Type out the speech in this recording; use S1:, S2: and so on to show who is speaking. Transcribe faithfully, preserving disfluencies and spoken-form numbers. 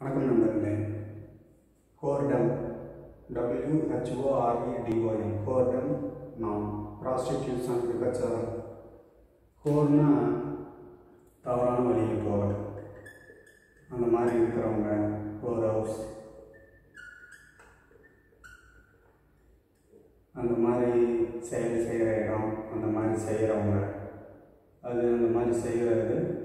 S1: வணக்கம் நண்பர்களே. ஹோர்டம் டபிள்யூஹெச்ஓஆர்இடிஓஎம் ஹோர்டம் நாம் ப்ராஸ்டிடியூஷன் விபச்சாரம். ஹோர்னா தவறான வழியில் போகிறது, அந்த மாதிரி இருக்கிறவங்க ஹோர் ஹவுஸ், அந்த மாதிரி செயல் செய்கிற இடம், அந்த மாதிரி செய்கிறவங்க, அது அந்த மாதிரி செய்கிறது